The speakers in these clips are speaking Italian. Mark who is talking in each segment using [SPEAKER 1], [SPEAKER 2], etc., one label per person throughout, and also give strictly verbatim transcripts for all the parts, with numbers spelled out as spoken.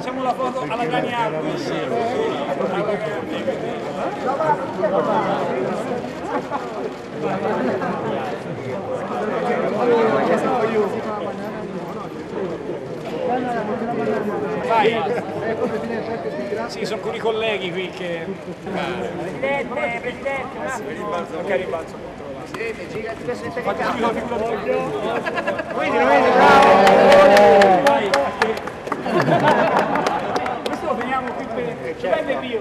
[SPEAKER 1] facciamo la foto alla Dani Alves. Vai. Sì, sono alcuni colleghi qui che... Presidente, Presidente, un attimo. Ok, ribalzo. Faccio subito la figura di Quindi lo vedi, bravo! Vai. Questo lo teniamo qui per... Ci prende Pio?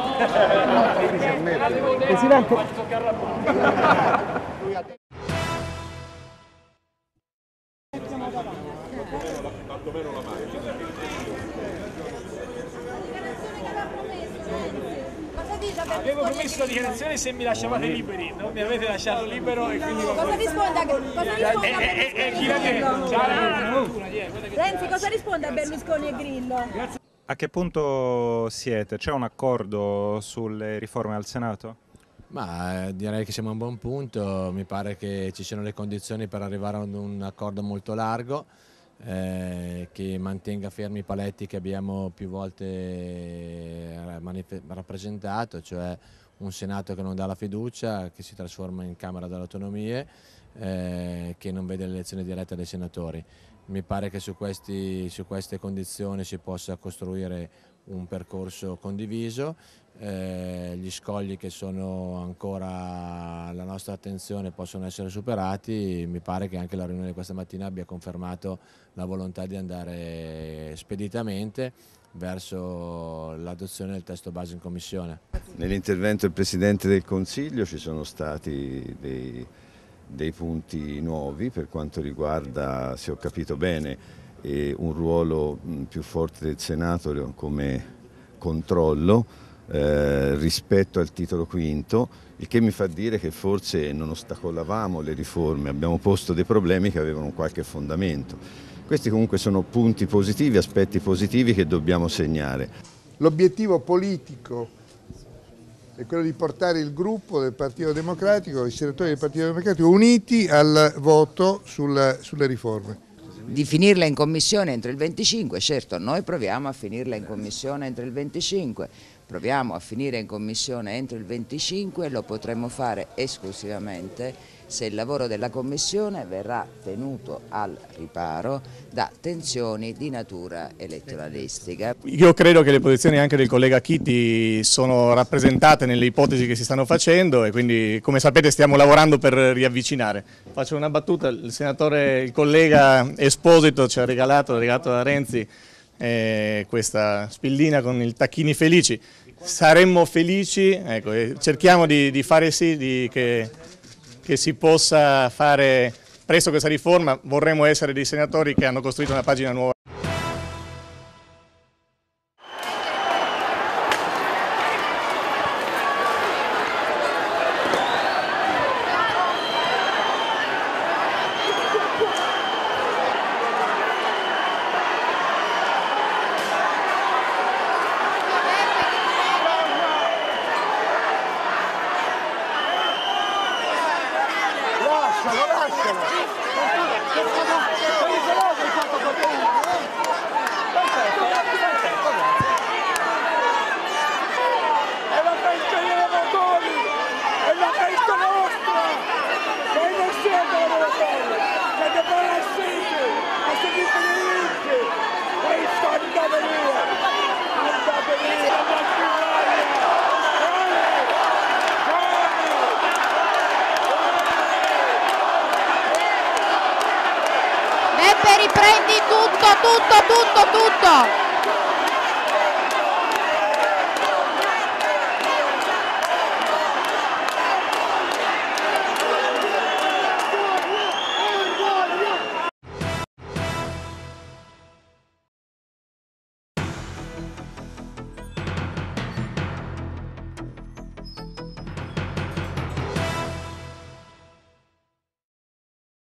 [SPEAKER 1] No! Presidente! Faccio toccare la mano. Avevo promesso la dichiarazione se mi lasciavate liberi, non mi avete lasciato libero e quindi...
[SPEAKER 2] Cosa risponde a, cosa risponde a Berlusconi? Renzi, cosa risponde a Berlusconi e Grillo?
[SPEAKER 3] A che punto siete? C'è un accordo sulle riforme al Senato?
[SPEAKER 4] Ma eh, direi che siamo a un buon punto, mi pare che ci siano le condizioni per arrivare ad un accordo molto largo. Eh, che mantenga fermi i paletti che abbiamo più volte rappresentato, cioè un Senato che non dà la fiducia, che si trasforma in Camera delle Autonomie, eh, che non vede l'elezione diretta dei senatori. Mi pare che su, questi, su queste condizioni si possa costruire un percorso condiviso. Eh, gli scogli che sono ancora alla nostra attenzione possono essere superati. Mi pare che anche la riunione di questa mattina abbia confermato la volontà di andare speditamente verso l'adozione del testo base in Commissione.
[SPEAKER 5] Nell'intervento del Presidente del Consiglio ci sono stati dei, dei punti nuovi per quanto riguarda, se ho capito bene, eh, un ruolo più forte del Senato come controllo Eh, rispetto al titolo quinto, il che mi fa dire che forse non ostacolavamo le riforme, abbiamo posto dei problemi che avevano qualche fondamento. Questi comunque sono punti positivi, aspetti positivi che dobbiamo segnare.
[SPEAKER 6] L'obiettivo politico è quello di portare il gruppo del Partito Democratico, i senatori del Partito Democratico uniti al voto sulla, sulle riforme.
[SPEAKER 7] Di finirla in commissione entro il venticinque, certo noi proviamo a finirla in commissione entro il venticinque, proviamo a finire in commissione entro il venticinque, lo potremo fare esclusivamente se il lavoro della commissione verrà tenuto al riparo da tensioni di natura elettoralistica.
[SPEAKER 8] Io credo che le posizioni anche del collega Chiti sono rappresentate nelle ipotesi che si stanno facendo e quindi, come sapete, stiamo lavorando per riavvicinare. Faccio una battuta, il senatore, il collega Esposito ci ha regalato, ha regalato da Renzi eh, questa spillina con i tacchini felici. Saremmo felici, ecco, e cerchiamo di, di fare sì di, che, che si possa fare presto questa riforma. Vorremmo essere dei senatori che hanno costruito una pagina nuova.
[SPEAKER 2] Beppe, riprendi tutto, tutto, tutto, tutto!